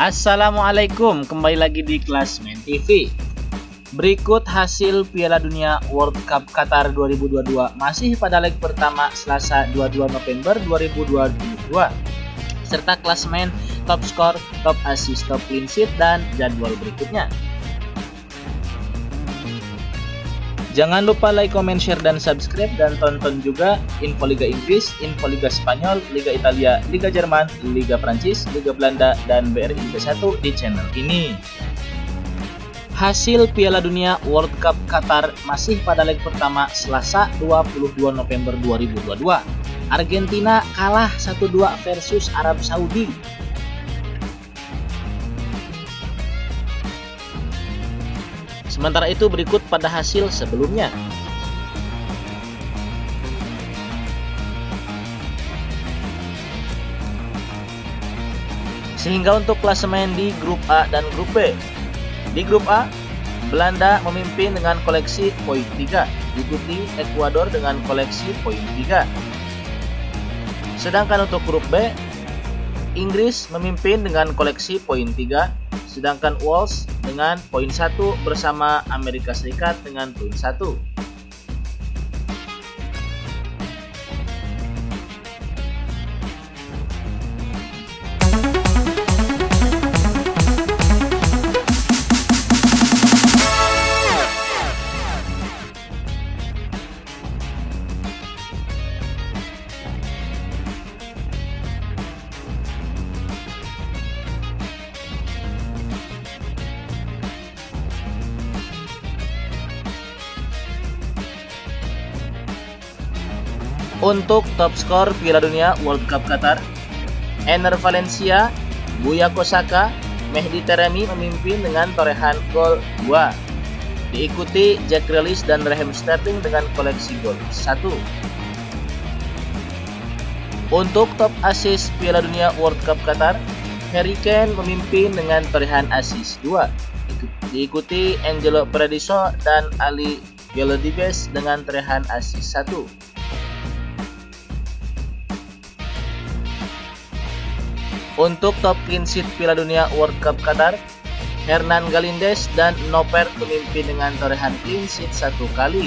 Assalamualaikum, kembali lagi di Klasmen TV. Berikut hasil Piala Dunia World Cup Qatar 2022 masih pada leg pertama Selasa 22 November 2022 serta klasmen, top skor, top assist, top clean sheet, dan jadwal berikutnya. Jangan lupa like, comment, share, dan subscribe, dan tonton juga info Liga Inggris, info Liga Spanyol, Liga Italia, Liga Jerman, Liga Prancis, Liga Belanda, dan BRI Liga 1 di channel ini. Hasil Piala Dunia World Cup Qatar masih pada leg pertama Selasa 22 November 2022. Argentina kalah 1-2 versus Arab Saudi. Sementara itu berikut pada hasil sebelumnya. Sehingga untuk klasemen di grup A dan grup B. Di grup A, Belanda memimpin dengan koleksi poin 3, diikuti Ekuador dengan koleksi poin 3. Sedangkan untuk grup B, Inggris memimpin dengan koleksi poin 3, sedangkan Wales dengan poin 1 bersama Amerika Serikat dengan poin 1. Untuk top skor Piala Dunia World Cup Qatar, Enner Valencia, Bukayo Saka, Mehdi Taremi memimpin dengan torehan gol 2. Diikuti Jack Grealish dan Raheem Sterling dengan koleksi gol 1. Untuk top assist Piala Dunia World Cup Qatar, Harry Kane memimpin dengan torehan assist 2. Diikuti Angelo Paradiso dan Ali Gelodibes dengan torehan assist 1. Untuk top clean sheet Piala Dunia World Cup Qatar, Hernan Galíndez dan Noppert memimpin dengan torehan clean sheet 1 kali.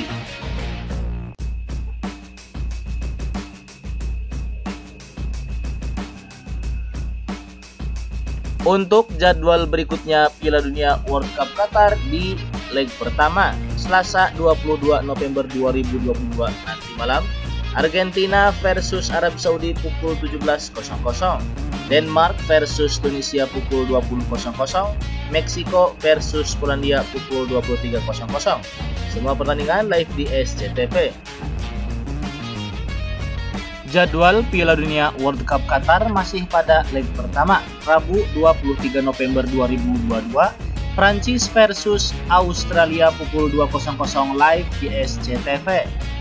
Untuk jadwal berikutnya Piala Dunia World Cup Qatar di leg pertama Selasa 22 November 2022 nanti malam, Argentina versus Arab Saudi pukul 17.00, Denmark versus Tunisia pukul 20.00, Meksiko versus Polandia pukul 23.00. Semua pertandingan live di SCTV. Jadwal Piala Dunia World Cup Qatar masih pada leg pertama, Rabu 23 November 2022, Prancis versus Australia pukul 2.00 live di SCTV.